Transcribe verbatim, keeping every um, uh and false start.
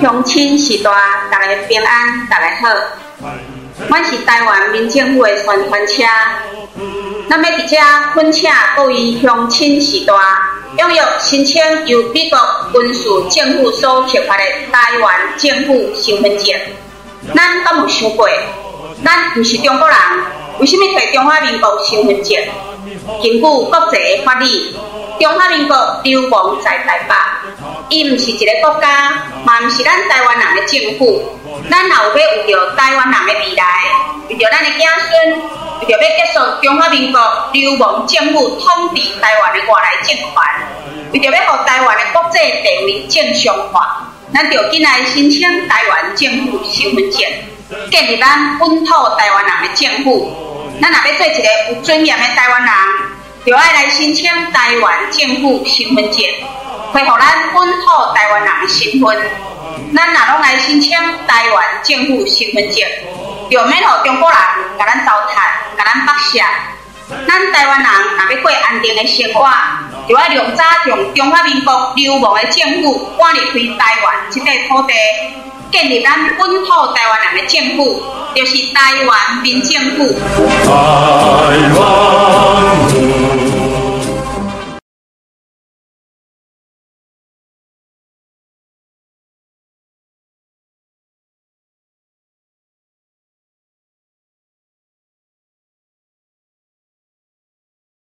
乡亲时代，大家平安，大家好。阮是台湾民政府的宣传车，咱要伫遮恳请各位乡亲时代，踊跃申请由美国军事政府所核发的台湾政府身份证。咱敢有想过，咱毋是中国人，为什么摕中华民国身份证？根据国际的法律，中华民国流亡在台北，伊毋是一个国家，嘛毋是咱台湾人的政府。咱若有要为着台湾人的未来，为着咱的子孙，为着要结束中华民国流亡政府统治台湾的外来政权，为着要互台湾的国际地位正常化，咱就紧来申请台湾政府身份证，建立咱本土台湾人的政府。咱若要做一个有尊严的台湾人，就爱来申请台湾政府身份证，恢复咱本土台湾人的身份。咱若拢来申请台湾政府身份证，就免互中国人甲咱糟蹋、甲咱剥削。咱台湾人若要过安定的生活，就要用早将中华民国流亡的政府赶离开台湾这块土地，建立咱本土台湾人的政府，就是台湾民政府。台湾